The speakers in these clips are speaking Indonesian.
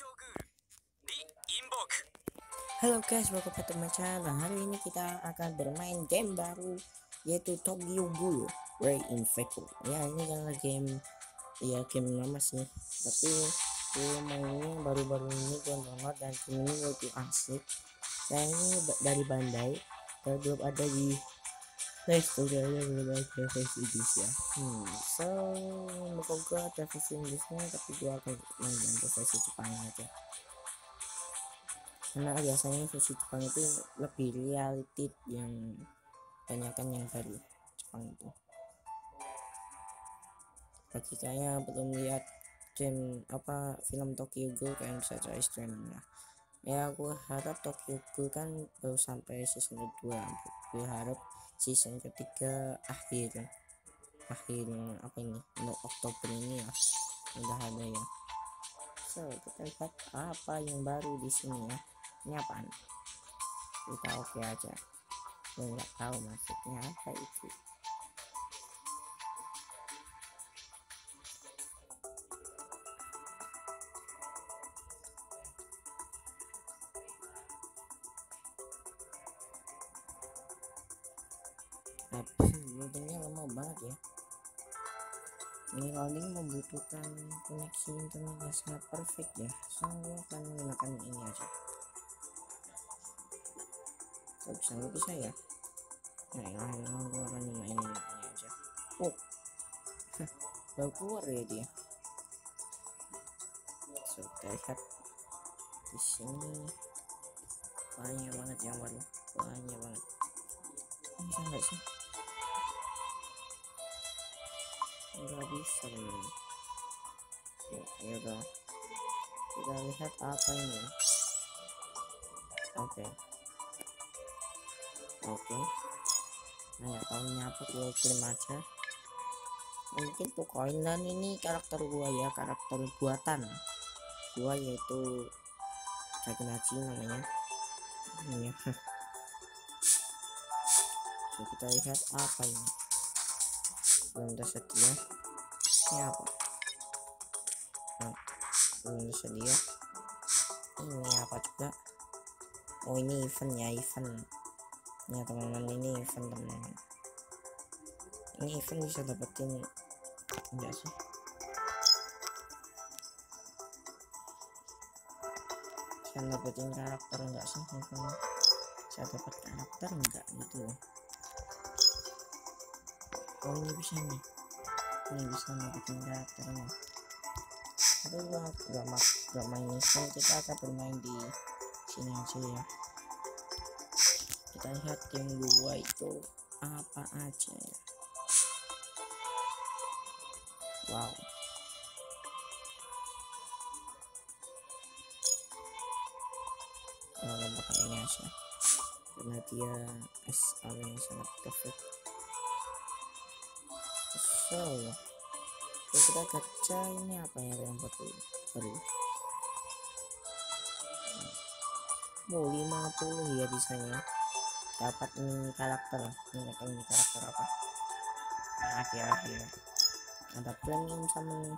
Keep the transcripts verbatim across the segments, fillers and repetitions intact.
Halo guys, welcome back to my channel. Hari ini kita akan bermain game baru, yaitu Tokyo Ghoul Reinvent. Ya, ini kan game, ya game lama sih, tapi gue mainnya baru-baru ini gue download dan game ini lebih asik. Dan ini dari Bandai, dan belum ada di Play Store, ya, belum ada versi Inggris ya. Hmm, so moga ada versi Inggrisnya, tapi gue akan main yang versi Jepang aja. Karena biasanya versi Jepang itu lebih reality, yang banyakkan yang baru Jepang itu. Bagi kalian belum lihat game apa film Tokyo Ghoul, kalian bisa cari streaming lah. Ya aku harap Tokyo Ghoul kan baru sampai season kedua, gue harap season ketiga akhir akhir apa ini untuk Oktober ini ya udah ada ya. So kita lihat apa yang baru di sini ya. Ini apaan? Kita oke okay aja. Gue nggak tahu maksudnya apa itu. Loadingnya lama banget ya. Ini loading membutuhkan koneksi internet yang sangat perfect ya. So gue akan menggunakan ini aja. Gak bisa nggak bisa ya. Nah yang gue akan main ini aja. Oh baru keluar ya dia. So kita lihat di sini banyak banget yang baru, banyak banget. Bisa nggak sih? Nggak bisa ini. Ya udah, kita lihat apa ini. Oke okay. oke okay. Nah ya tahu apa, gue kirim aja. Mungkin tuh koin, dan ini karakter gua ya, karakter buatan gua yaitu Dragonachi namanya ini ya. So kita lihat apa ini, belum tersedia. Ini apa? Nah, belum tersedia. Ini apa juga? Oh ini event ya, event ya teman-teman, ini event teman-teman. Ini event bisa dapetin enggak sih? Bisa dapetin karakter enggak sih? Event bisa dapat karakter enggak gitu loh. Oh ini bisa nih, ini bisa dapetin karakternya. Tapi gua gak, mak gak main event, kita akan bermain di sini aja ya. Kita lihat tim gua itu apa aja ya. Wow, kalau pakai ini aja karena dia S R yang sangat perfect. So kita gacha, ini apa ya yang baru baru mau lima puluh ya bisanya dapat ini karakter. Ini kayak ini karakter apa, akhir-akhir ada premium sama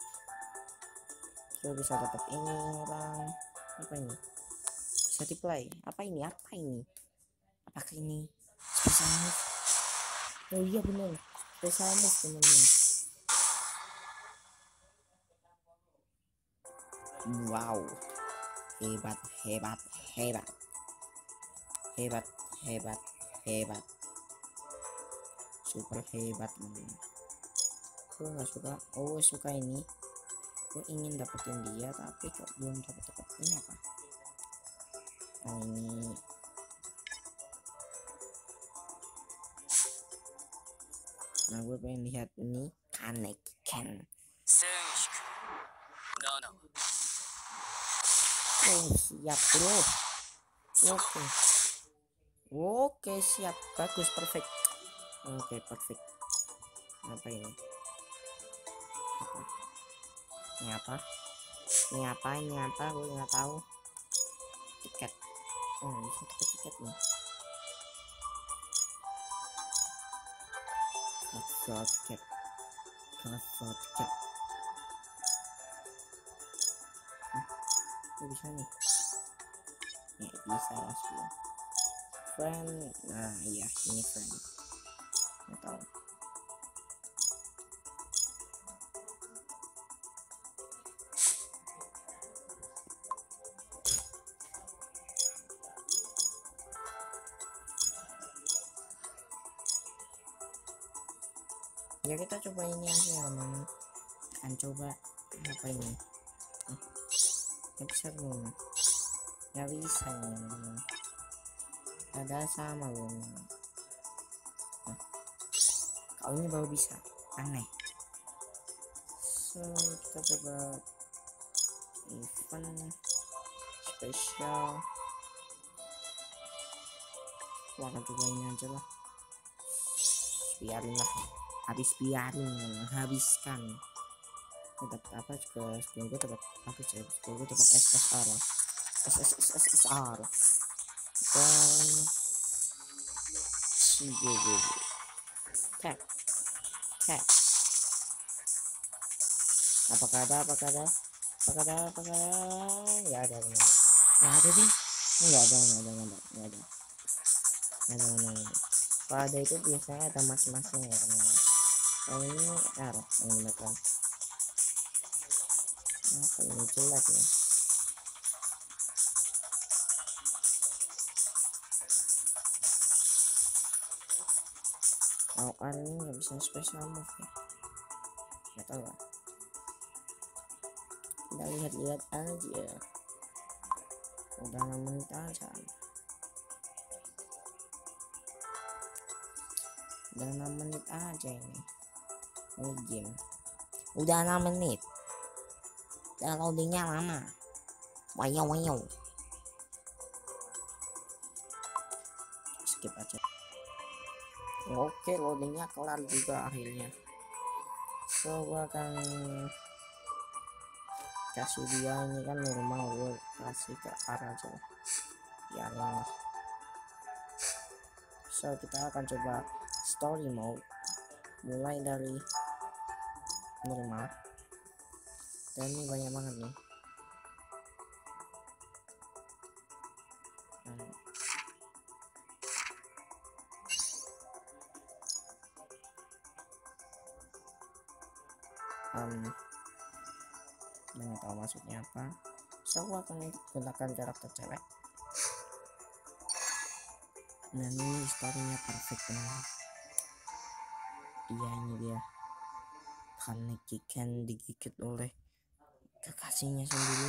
kita bisa dapat ini orang apa ini, bisa di play apa ini, apa ini, apakah ini special move? Oh iya bener, special move teman-teman. Wow, hebat hebat hebat hebat hebat hebat super hebat teman-teman. Gue nggak suka, oh suka ini, gue ingin dapetin dia tapi kok belum dapat dapat ini apa. Oh ini nah gue pengen lihat ini Kaneki-ken. Oh siap bro, oke oke siap, bagus, perfect. Oke perfect. Apa ini, apa ini apa ini apa ini apa gue nggak tahu. Tiket, oh bisa dapat tiket nih. Kasih tiket, kasih tiket. Kok bisa nih? Ya bisa lah spion. Friend, nah iya ini friend. Nggak tahu. Ya kita coba ini aja ya teman. Kan coba apa ini? Eh, nggak bisa belum? Nggak bisa nih teman. Ada sama belum? Nah, kalau ini baru bisa, aneh. So kita coba event spesial. Wah, akan coba ini aja lah. Biarin lah, habis biarin, habiskan. Dapat apa juga sebelum gue dapat apa sih? Sebelum gue dapat S S R, S S S S S R dan C G G tag tag. Apakah ada? Apakah ada? Apakah ada? Apakah ada? Nggak ada, nggak ada sih. Nggak ada, nggak ada, nggak ada, nggak ada, nggak ada, nggak ada. Kalau ada itu biasanya ada mas-masnya ya teman-teman. Kalau ini R yang menekan. Apa ini jelek ya? Kalau R ini nggak bisa special move ya? Nggak tahu lah. Kita lihat-lihat aja. Udah enam menit aja. Udah enam menit aja ini. Ini game. Udah enam menit. Dan loadingnya lama. Wayo wayo. Skip aja. Oke, loadingnya kelar juga akhirnya. Coba kan kasih dia ini kan normal, gue kasih ke R aja ya lah. So kita akan coba story mode mulai dari normal, dan ini banyak banget nih. Nah, um, nggak tahu maksudnya apa. So aku akan gunakan karakter cewek. Nah ini storynya perfect banget. Iya ini dia, Kaneki Ken digigit oleh kekasihnya sendiri.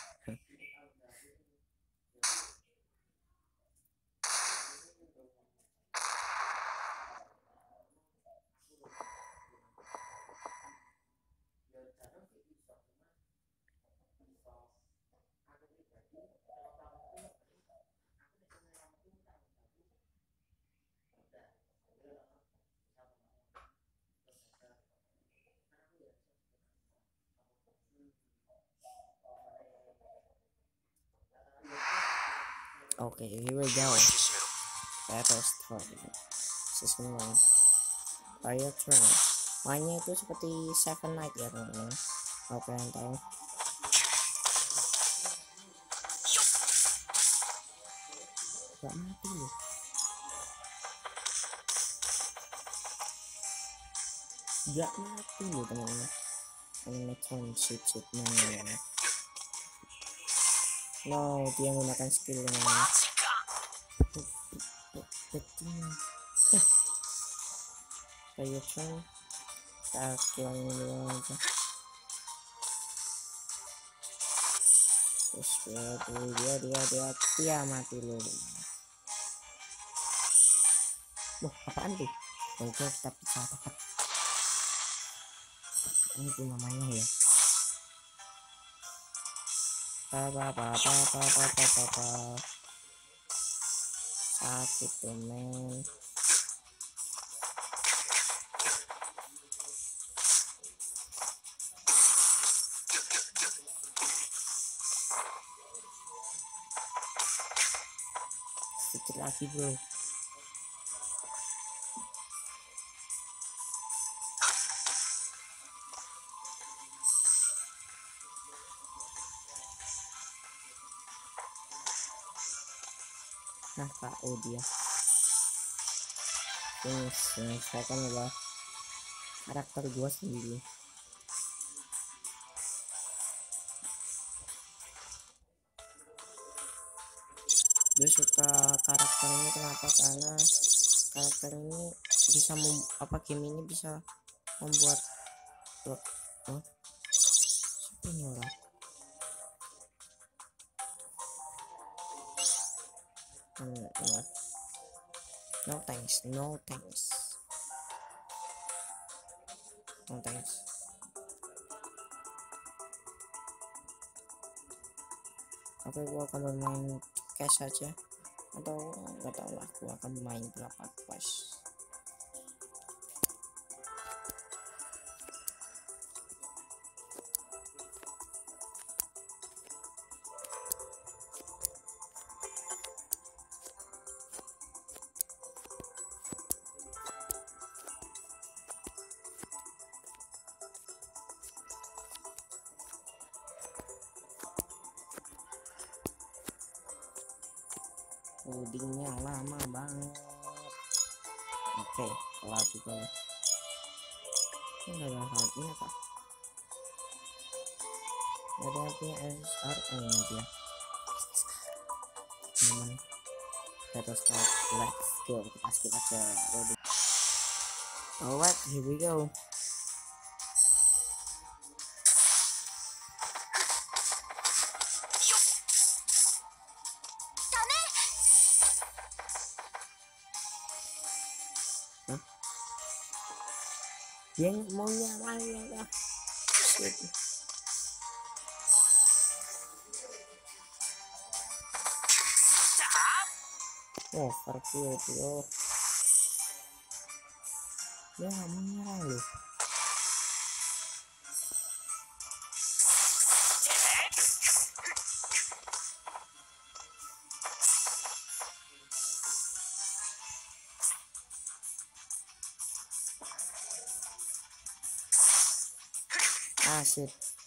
Oke, okay, here we go. Battle start. Season one. Fire turn. Mainnya itu seperti Seven Night ya teman-teman. Oke, yang tahu. Gak mati loh. Gak mati loh teman-teman. Animation shit shit mana? No, dia menggunakan skill namanya. Betul. Fire turn. Kita killing dulu aja. Terus dia dia dia dia dia mati loh. Wah, apaan tuh? Oke, kita bisa dapat. Ini tuh namanya ya. Apa apa apa apa apa apa apa. Sakit tuh men. Sedikit lagi bro. Nah K O dia. Ini menyelesaikan adalah karakter gua sendiri. Gue suka karakter ini kenapa, karena karakter ini bisa mem apa game ini bisa membuat lo oh, siapa ini orang? Hmm, no. no thanks no thanks no thanks Oke, gua akan bermain cash saja, atau nggak tahu lah, gua akan main berapa cash. Loadingnya lama banget. Oke, kelar juga. Ini nggak ada hal ini apa? Nggak ada yang punya S R ini dia. Teman, battle start. Let's go. Kita skip aja loading. Alright, here we go. Dia mau nyala ya. Shit. Oh, overkill bro. Dia nggak mau nyerang loh. Ah shit.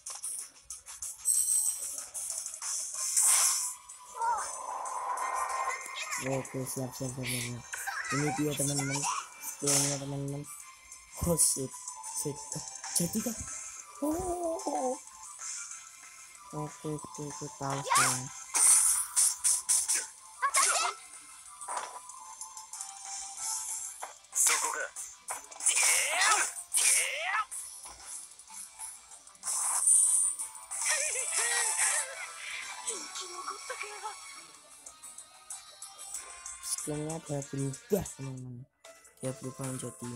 Oke, siap siap siap, siap. Ini dia teman-teman, skillnya teman-teman. Oh shit shit oh, jadi kan. Oh, oh. Oke oke oke, tahu sekarang. Skillnya dia berubah teman-teman, dia berubah menjadi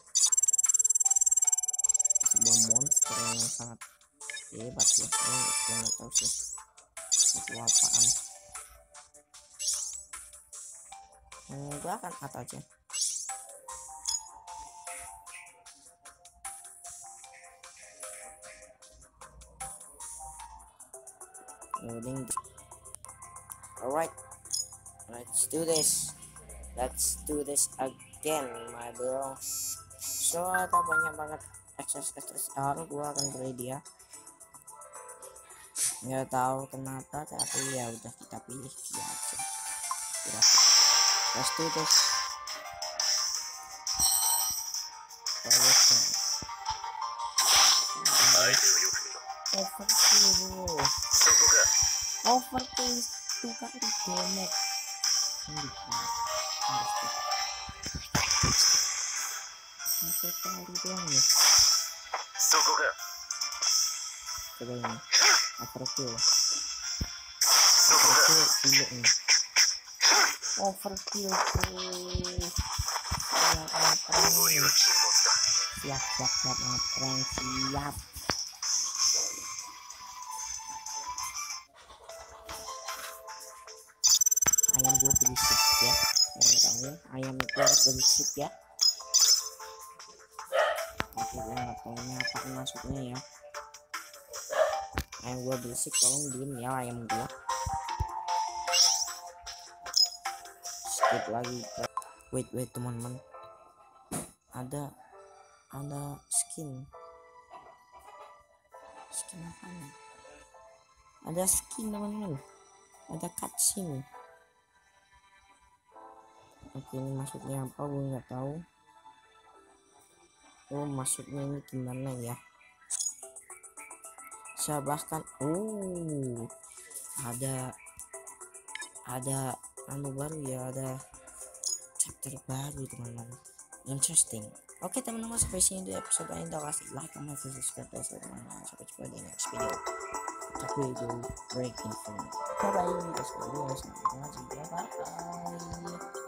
sebuah monster yang sangat hebat ya. Oh, gue nggak tahu sih itu apaan. Hmm, gue akan cut aja. Loading. Alright, let's do this. Let's do this again, my bro. So ada banyak banget akses akses R, gua akan beli dia. Nggak tahu kenapa, tapi ya udah kita pilih dia aja. Ya. Let's do this. Overkill bro. Overkill itu kali damage. Satu kali doang nih. Coba ini overkill. Overkill gila nih. Overkill tuh. Siap siap siap ngapain siap. Ayam gue berisik ya, yang tahu ayam itu berisik ya. Oke, gue nggak tahu apa masuknya ya. Ayam gue berisik, tolong diem ya ayam gue. Skip lagi. Wait wait teman-teman, ada ada skin skin apa nih? Ada skin teman-teman, ada cutscene. Oke, ini maksudnya apa gue nggak tahu. Oh, maksudnya ini gimana ya? Saya bahkan oh ada ada anu baru ya, ada chapter baru teman-teman, interesting. Oke teman-teman, sampai sini di episode ini. Kasih like, comment, subscribe, dan teman-teman. Sampai jumpa di next video. Tapi itu breaking from bye bye. Bye bye.